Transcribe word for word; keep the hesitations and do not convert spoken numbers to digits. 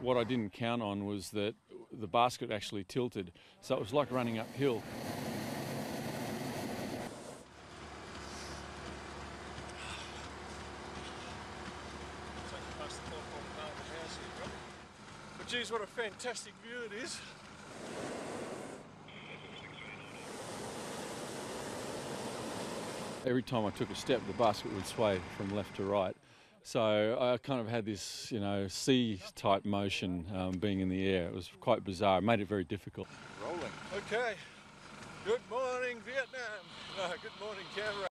What I didn't count on was that the basket actually tilted, so it was like running uphill. But geez, what a fantastic view it is. Every time I took a step, the basket would sway from left to right. So I kind of had this, you know, sea-type motion um, being in the air. It was quite bizarre. It made it very difficult. Rolling. Okay. Good morning, Vietnam. No, good morning, Canberra.